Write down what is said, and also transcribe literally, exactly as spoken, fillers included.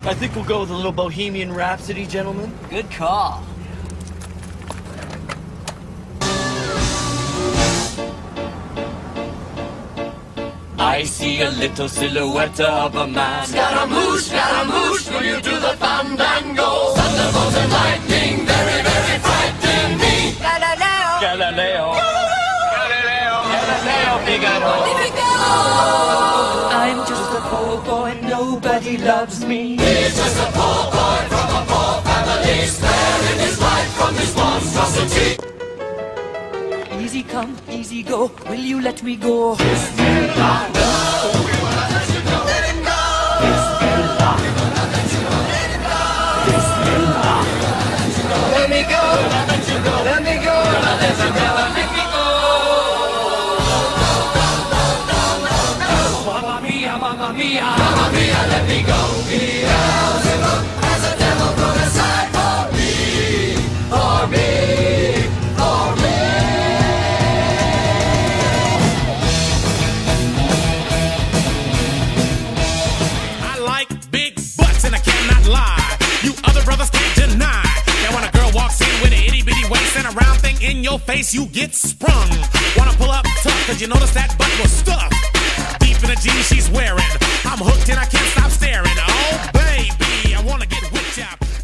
I think we'll go with a little Bohemian Rhapsody, gentlemen. Good call. I see a little silhouette of a man. Scaramouche, Scaramouche, will you do the fandango? Thunderbolt and lightning, very, very frightening me. Galileo! Galileo. Galileo. Galileo Figaro. I'm just a poor boy, nobody loves me. He's just a poor boy from a poor family, sparing his life from this monstrosity. Easy come, easy go, will you let me go? Bismillah, no, we wanna let you go. Let him go. Bismillah, we wanna let you go. Let him go. Bismillah, we wanna let you go. Let me go. Let you go. Let me go. Let you go. Let me go. Mamma mia, mamma mia, Mamma mia, let me go. Beelzebub has a devil put aside for me, for me, for me. I like big butts and I cannot lie. You other brothers can't deny. Now when a girl walks in with an itty bitty waist and a round thing in your face, you get sprung. Wanna pull up tough, cause you notice that butt was stuffed deep in the jeans she's wearing. I'm hooked and I can't stop staring. Oh baby, I wanna get whipped up.